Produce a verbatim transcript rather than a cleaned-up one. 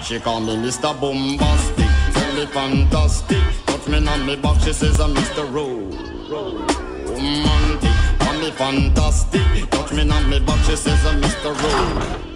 She call me Mister Bombastic, tell me fantastic. Touch me on me back, she says I'm Mister Romantic. Call me fantastic, touch me on me back, she says I'm Mister Romantic.